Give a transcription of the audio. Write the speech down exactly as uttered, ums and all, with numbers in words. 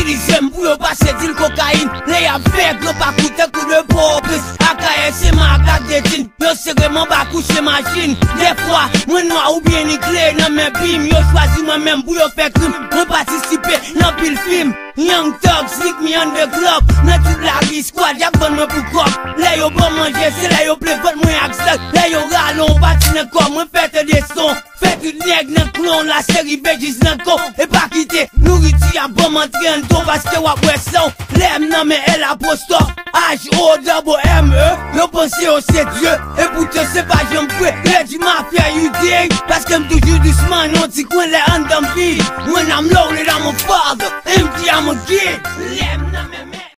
utilize m pou yo pase dil kokain. Le yap fek yo pa koute kou de popis. Akaye se ma akak de tin. Yo sereman ba kouche machine. Des fois, mwen noa ou bien ni clé nan men bim. Yo chwazi mwen men pou yo fek krim. Mwen participe nan pil film. Young Thug, sneak me on the club. Nan tout la ri squad, yak bon mwen pou kop. Le yo bon manje, se le yo ple vot mwen ak stak. Le yo ralon, bati nan kom, mwen fete de son. Fete neg nan klon, la seri veggies nan kon. E pa kite, nouriti a bon mantre an ton. Paske wap wè son, lem nan men el apostof. H O W M E, yo pense yo se Dieu. E poute se pa jom kwe, le di mafia you dig. Paske m toujou douceman, non ti kwen le an dam vid. When I'm loaded, I'm a father, empty, I'm a kid.